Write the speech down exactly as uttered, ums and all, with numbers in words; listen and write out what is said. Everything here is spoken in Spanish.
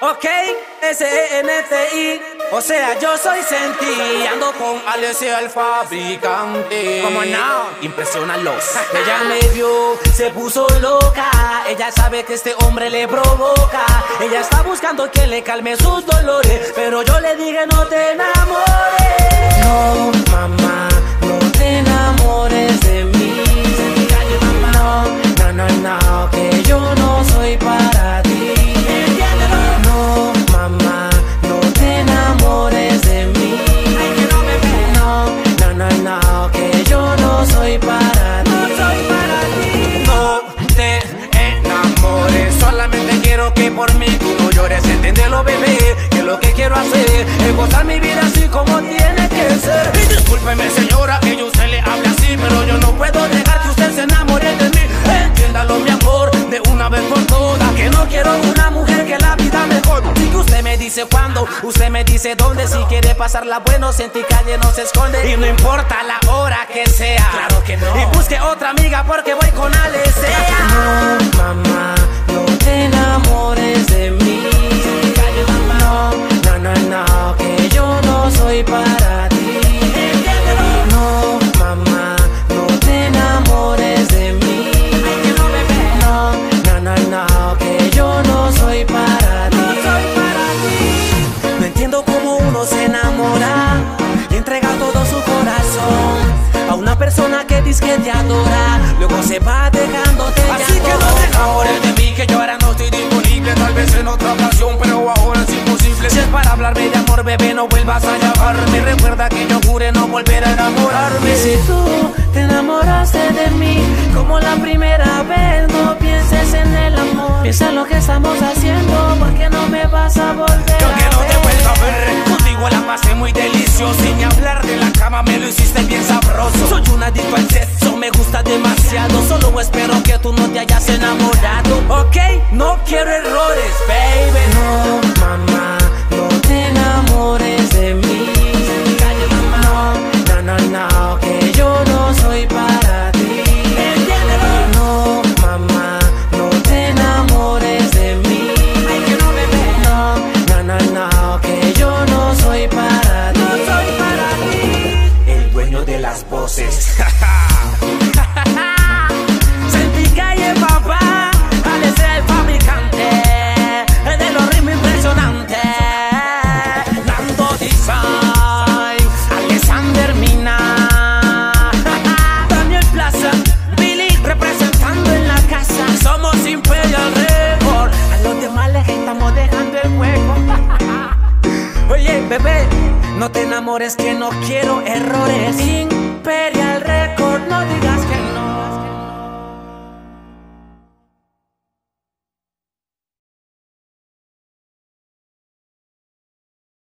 Ok, S E N T I, o sea, yo soy Senti. Ando con Alessia el fabricante. Como no, impresionalos. Ella me vio, se puso loca. Ella sabe que este hombre le provoca. Ella está buscando quien le calme sus dolores, pero yo le dije no te enamores. No, mamá, no te enamores de mí. No, no, no, no, que yo no soy para ti. No, mamá, no te enamores de mí. No, no, no, no, que yo no soy para ti. No soy para ti. No te enamores, solamente quiero que por mí tú no llores. Entiéndelo, bebé, que lo que quiero hacer es gozar mi vida así como tiene que ser. Y discúlpeme, señora, que yo a usted le hable así, pero yo no puedo dejar que usted se enamore de mí. Entiéndalo, mi amor, de una vez por todas, que no quiero una mujer que la vida mejor. Y que usted me dice cuándo, usted me dice dónde. Si quiere pasarla bueno, Senti calle no se esconde. Y no importa la hora que sea, claro que no. Y busque otra amiga porque voy con Alessia. No, mamá, no te enamores de mí. No, no, no, no, que yo no soy para ti. No, mamá, no te enamores de mí. No, no, no, no, que yo no soy para ti. No soy para ti. No entiendo cómo uno se enamora y entrega todo su corazón a una persona que dice que te adora, luego se va dejándote. Así que no te enamores de mí, que yo ahora no estoy disponible. Tal vez en otra ocasión, pero ahora es imposible. Si es para hablarme de amor, bebé, no vuelvas a llamarme. Recuerda que yo juré no volver a enamorarme. Y si tú te enamoraste de mí como la primera vez, no pienses en el amor, piensa en lo que estamos haciendo, porque no me vas a volver. Yo que no te vuelvo a ver, contigo la pasé muy delicioso. Sin hablar de la cama me lo hiciste bien sabroso. Soy un adicto al sexo, me gusta demasiado. Solo espero que tú no te hayas enamorado. Ok, no quiero errores, baby. No, mamá, no te enamores de mí. No, no, no, no, que yo no soy para ti. No, mamá, no te enamores de mí. No, no, no, no, que yo no soy para ti. No soy para ti. El dueño de las voces. Senti calle, papá. Alessia el fabricante de los ritmos impresionantes. Nando Design, Alexander Mina, Daniel Plaza, Billy representando en la casa. Somos Imperial Record. A los demás les estamos dejando el juego. Oye, bebé, no te enamores que no quiero errores. Imperial Record.